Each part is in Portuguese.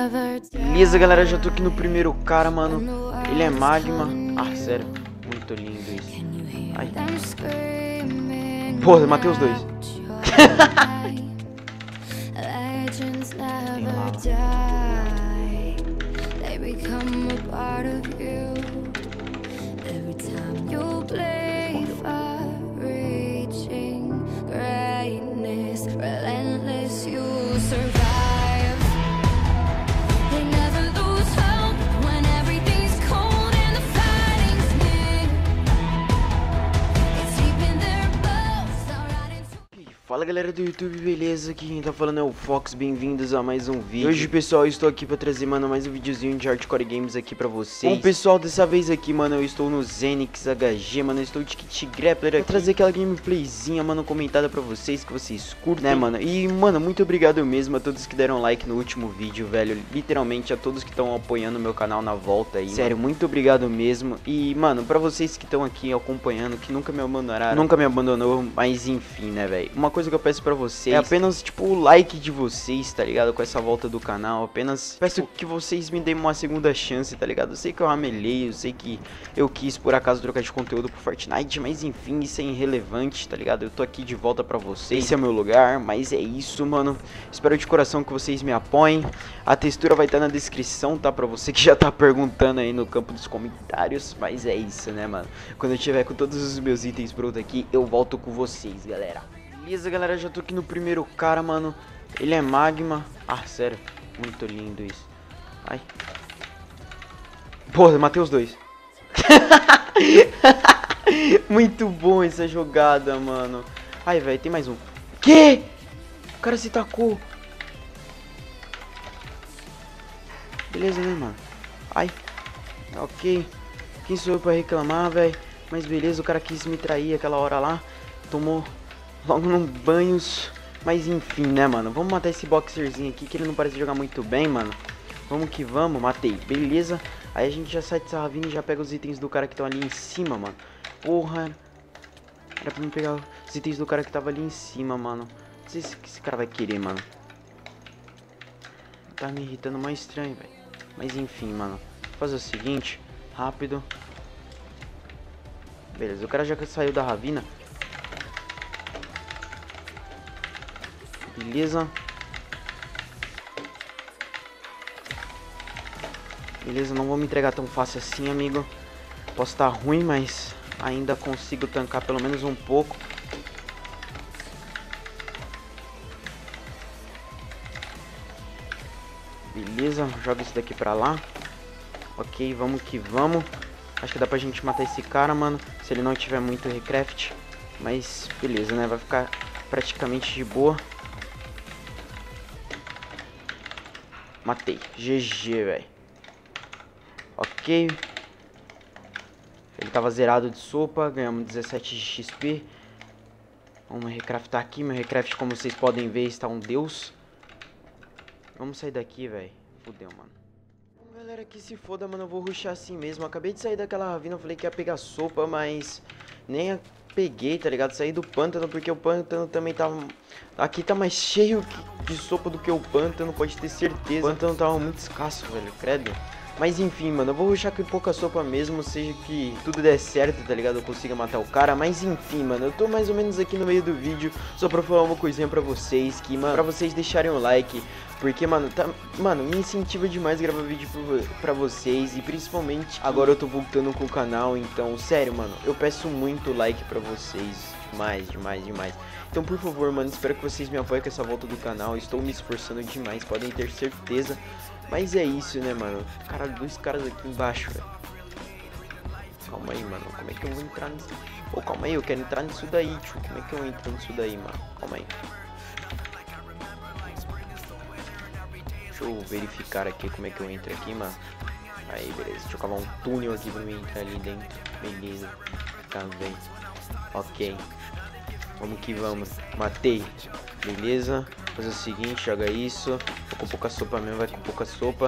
Beleza, galera, já tô aqui no primeiro cara, mano. Ele é magma. Ah, sério, muito lindo isso. Ai. Porra, eu matei os dois. Fala galera do YouTube, beleza? Aqui quem tá falando é o Fox, bem-vindos a mais um vídeo. Hoje, pessoal, eu estou aqui pra trazer, mano, mais um videozinho de Hardcore Games aqui pra vocês. Bom, pessoal, dessa vez aqui, mano, eu estou no Zenix HG, mano, eu estou de Kit Grappler aqui pra trazer aquela gameplayzinha, mano, comentada pra vocês, que vocês curtem, né, mano? E, mano, muito obrigado mesmo a todos que deram like no último vídeo, velho. Literalmente a todos que estão apoiando o meu canal na volta aí. Sério, muito obrigado mesmo. E, mano, pra vocês que estão aqui acompanhando, que nunca me abandonaram, nunca me abandonou, mas enfim, né, velho? Uma coisa que eu peço pra vocês é apenas, tipo, o like de vocês, tá ligado? Com essa volta do canal. Apenas peço que vocês me deem uma segunda chance, tá ligado? Eu sei que eu ramelei, eu sei que eu quis, por acaso, trocar de conteúdo pro Fortnite, mas enfim, isso é irrelevante, tá ligado? Eu tô aqui de volta pra vocês, esse é o meu lugar, mas é isso, mano. Espero de coração que vocês me apoiem. A textura vai estar na descrição, tá? Pra você que já tá perguntando aí no campo dos comentários, mas é isso, né, mano? Quando eu tiver com todos os meus itens prontos aqui, eu volto com vocês, galera. Beleza, galera, já tô aqui no primeiro cara, mano. Ele é magma. Ah, sério, muito lindo isso. Ai. Porra, eu matei os dois. Muito bom essa jogada, mano. Ai, velho, tem mais um. Que? O cara se tacou. Beleza, né, mano? Ai. Ok. Quem sou eu pra reclamar, velho? Mas beleza, o cara quis me trair aquela hora lá. Tomou logo num banhos. Mas enfim, né, mano? Vamos matar esse boxerzinho aqui, que ele não parece jogar muito bem, mano. Vamos que vamos. Matei. Beleza. Aí a gente já sai dessa ravina e já pega os itens do cara que estão ali em cima, mano. Porra. Era pra me pegar os itens do cara que tava ali em cima, mano. Não sei se esse cara vai querer, mano. Tá me irritando mais estranho, velho. Mas enfim, mano. Vou fazer o seguinte. Rápido. Beleza. O cara já saiu da ravina. Beleza. Beleza, não vou me entregar tão fácil assim, amigo. Posso estar ruim, mas ainda consigo tancar pelo menos um pouco. Beleza, joga isso daqui pra lá. Ok, vamos que vamos. Acho que dá pra gente matar esse cara, mano. Se ele não tiver muito recraft. Mas beleza, né? Vai ficar praticamente de boa. Matei. GG, velho. Ok. Ele tava zerado de sopa. Ganhamos 17 de XP. Vamos recraftar aqui. Meu recraft, como vocês podem ver, está um deus. Vamos sair daqui, velho. Fudeu, mano. Galera, que se foda, mano. Eu vou rushar assim mesmo. Acabei de sair daquela ravina. Eu falei que ia pegar sopa, mas nem a peguei, tá ligado? Saí do pântano porque o pântano também tava... Aqui tá mais cheio de sopa do que o pântano, pode ter certeza. O pântano tava muito escasso, velho, credo. Mas enfim, mano, eu vou rushar com pouca sopa mesmo, seja que tudo der certo, tá ligado? Eu consiga matar o cara, mas enfim, mano, eu tô mais ou menos aqui no meio do vídeo só pra falar uma coisinha pra vocês, que, mano, pra vocês deixarem o like, porque, mano, me incentiva demais gravar vídeo pra vocês, e principalmente agora eu tô voltando com o canal, então, sério, mano, eu peço muito like pra vocês, demais. Então, por favor, mano, espero que vocês me apoiem com essa volta do canal, estou me esforçando demais, podem ter certeza. Mas é isso, né, mano? Caralho, dois caras aqui embaixo, velho. Calma aí, mano. Como é que eu vou entrar nisso? Pô, calma aí, eu quero entrar nisso daí, tio. Como é que eu entro nisso daí, mano? Calma aí. Deixa eu verificar aqui como é que eu entro aqui, mano. Aí, beleza. Deixa eu cavar um túnel aqui pra mim entrar ali dentro. Beleza. Tá bem. Ok. Vamos que vamos. Matei. Beleza. Fazer o seguinte, joga isso. Tô com pouca sopa mesmo, vai com pouca sopa.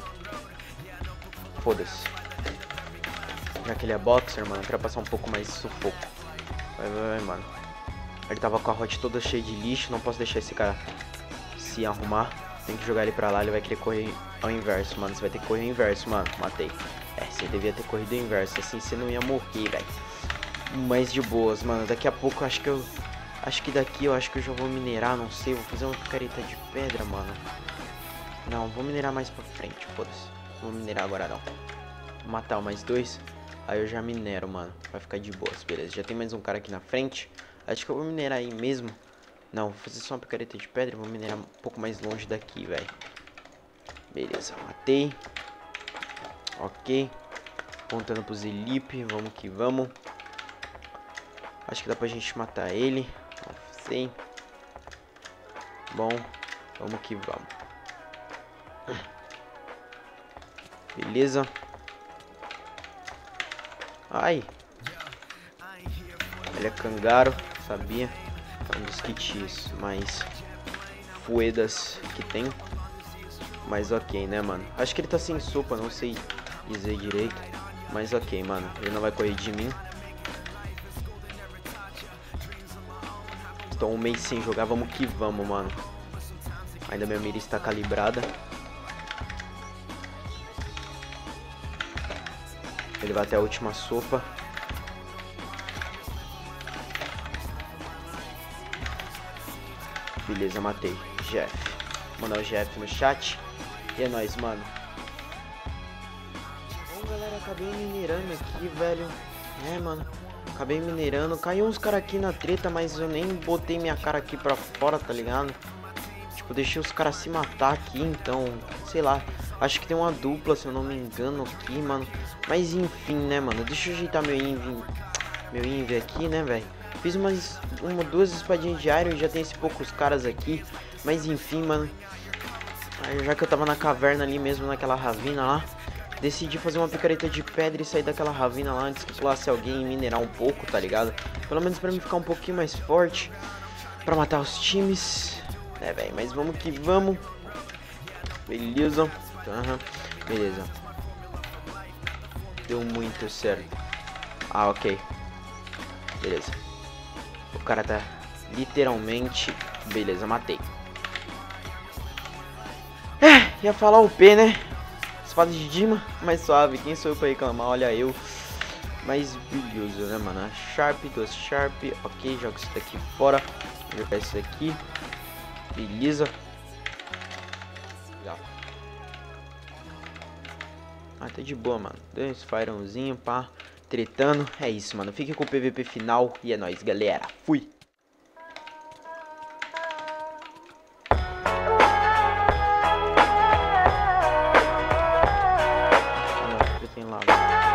Foda-se. Já que ele é boxer, mano, eu quero passar um pouco mais de sufoco. Vai, mano. Ele tava com a hot toda cheia de lixo, não posso deixar esse cara se arrumar. Tem que jogar ele pra lá, ele vai querer correr ao inverso, mano. Você vai ter que correr ao inverso, mano. Matei. É, você devia ter corrido ao inverso, assim você não ia morrer, velho. Mas de boas, mano. Daqui a pouco eu acho que eu... Acho que daqui eu acho que eu já vou minerar, não sei. Vou fazer uma picareta de pedra, mano. Não, vou minerar mais pra frente, foda-se. Não vou minerar agora não. Vou matar mais 2. Aí eu já minero, mano. Vai ficar de boas, beleza. Já tem mais um cara aqui na frente. Acho que eu vou minerar aí mesmo. Não, vou fazer só uma picareta de pedra e vou minerar um pouco mais longe daqui, velho. Beleza, matei. Ok. Apontando pro Zelipe, vamos que vamos. Acho que dá pra gente matar ele. Não sei. Bom, vamos que vamos. Beleza. Ai. Ele é cangaro, sabia? É um dos kits mais fuedas que tem. Mas ok, né, mano? Acho que ele tá sem sopa, não sei dizer direito. Mas ok, mano. Ele não vai correr de mim. Estou um mês sem jogar, vamos que vamos, mano. Ainda minha mira está calibrada. Ele vai até a última sopa. Beleza, matei. Jeff. Vou mandar o Jeff no chat. E é nóis, mano. Bom, galera, acabei minerando aqui, velho. É, mano. Acabei minerando. Caiu uns caras aqui na treta, mas eu nem botei minha cara aqui pra fora, tá ligado? Tipo, deixei os caras se matar aqui, então... Sei lá. Acho que tem uma dupla, se eu não me engano, aqui, mano. Mas enfim, né, mano. Deixa eu ajeitar meu inv aqui, né, velho. Fiz duas espadinhas de iron e já tem esses poucos caras aqui. Mas enfim, mano. Já que eu tava na caverna ali mesmo, naquela ravina lá, decidi fazer uma picareta de pedra e sair daquela ravina lá antes que pulasse alguém e minerar um pouco, tá ligado? Pelo menos pra mim ficar um pouquinho mais forte. Pra matar os times. É, velho, mas vamos que vamos. Beleza. Uhum. Beleza. Deu muito certo. Ah, ok. Beleza. O cara tá literalmente... Beleza, matei. É, ia falar o P, né? Espada de Dima, mais suave. Quem sou eu pra reclamar? Olha eu. Mais brilhoso, né, mano? Sharp, 2 Sharp. Ok, joga isso daqui fora. Vou jogar isso aqui. Beleza. Legal. Ah, tá de boa, mano. Deu esse fireãozinho, pá. Tretando. É isso, mano. Fique com o PVP final. E é nóis, galera. Fui. Tem lá,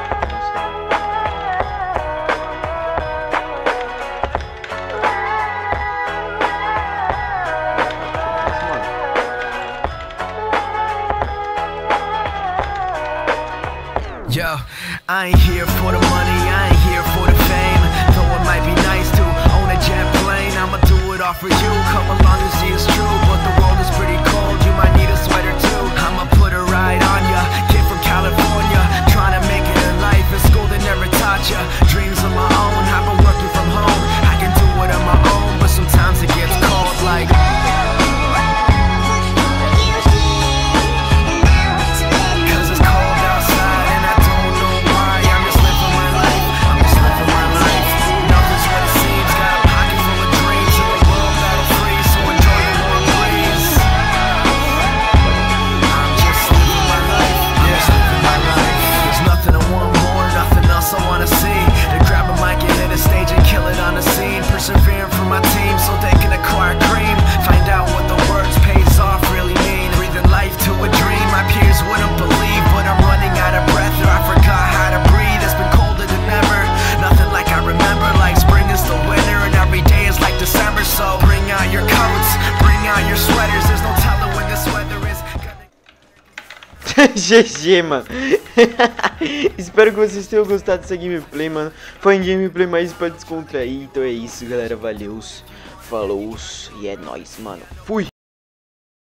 Yo, I ain't here for the money, I ain't here for the fame. Though it might be nice to own a jet plane, I'ma do it all for you. Come along and see it's true, but the world is pretty cold. You might need a sweater too. I'ma put a ride on ya. Kid from California, trying to make it in life. In school they never taught ya. Dreams of my own, I've been working from home. I can do it on my own, but sometimes it gets cold like. Persevering for my team so they can acquire cream. Find out what the words pays off really mean. Breathing life to a dream my peers wouldn't believe, but I'm running out of breath or I forgot how to breathe. It's been colder than ever, nothing like I remember. Like spring is the winter and every day is like December. So bring out your coats, bring out your sweaters. There's no telling when this weather is GG, mano. Espero que vocês tenham gostado dessa gameplay, mano. Foi um gameplay mais pra descontrair. Então é isso, galera. Valeu, falou e é nóis, mano. Fui!